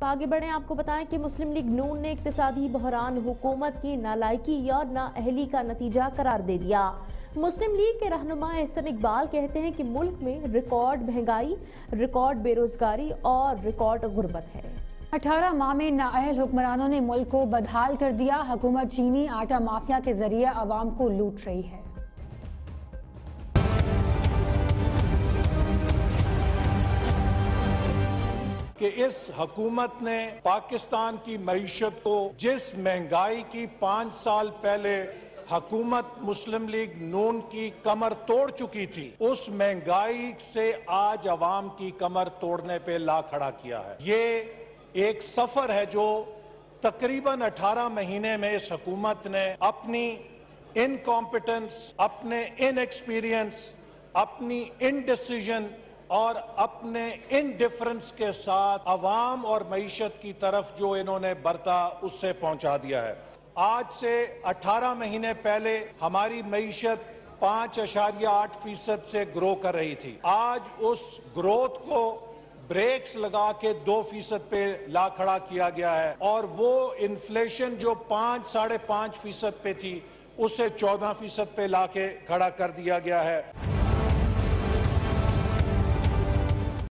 आगे बढ़े, आपको बताएं कि मुस्लिम लीग नून ने इक्तिसादी बहरान हुकूमत की नालायकी और नाअहली का नतीजा करार दे दिया। मुस्लिम लीग के रहनुमा एहसन इकबाल कहते हैं कि मुल्क में रिकॉर्ड महंगाई, रिकॉर्ड बेरोजगारी और रिकॉर्ड गुर्बत है। 18 माह में नाअहल हुक्मरानों ने मुल्क को बदहाल कर दिया। हुकूमत चीनी आटा माफिया के जरिए अवाम को लूट रही है। कि इस हुकूमत ने पाकिस्तान की मईशत को जिस महंगाई की 5 साल पहले हुकूमत मुस्लिम लीग नून की कमर तोड़ चुकी थी, उस महंगाई से आज अवाम की कमर तोड़ने पे ला खड़ा किया है। ये एक सफर है जो तकरीबन 18 महीने में इस हुकूमत ने अपनी इनकॉम्पिटेंस, अपने इनएक्सपीरियंस, अपनी इनडिसीजन और अपने इनडिफरेंस के साथ अवाम और मईशत की तरफ जो इन्होंने बरता उससे पहुंचा दिया है। आज से 18 महीने पहले हमारी मईशत 5.8% से ग्रो कर रही थी। आज उस ग्रोथ को ब्रेक्स लगा के 2% पे ला खड़ा किया गया है और वो इन्फ्लेशन जो 5-5.5% पे थी उसे 14% पे ला के खड़ा कर दिया गया है।